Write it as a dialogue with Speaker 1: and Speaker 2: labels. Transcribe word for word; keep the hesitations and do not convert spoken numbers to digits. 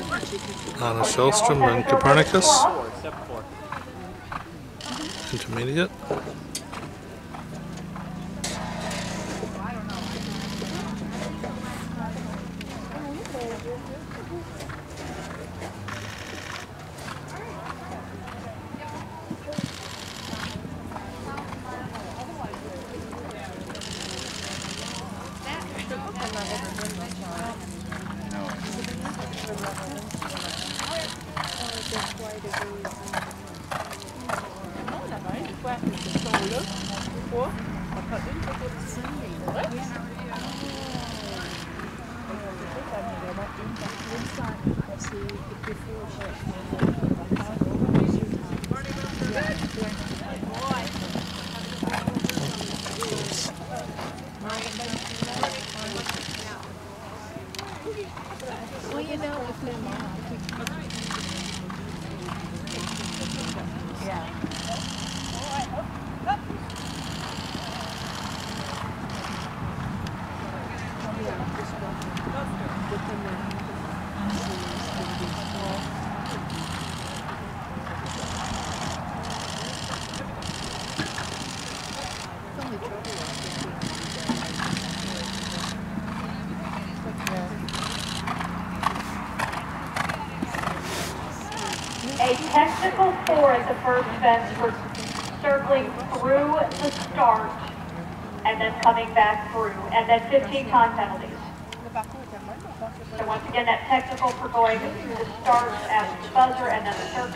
Speaker 1: Anna Shellstrom and Copernicus. Intermediate.
Speaker 2: Well, you know, if they're not. Yeah.
Speaker 3: A technical four at the first fence for circling through the start and then coming back through, and then fifteen time penalties. So once again, that technical for going through the start at the buzzer and then the circle.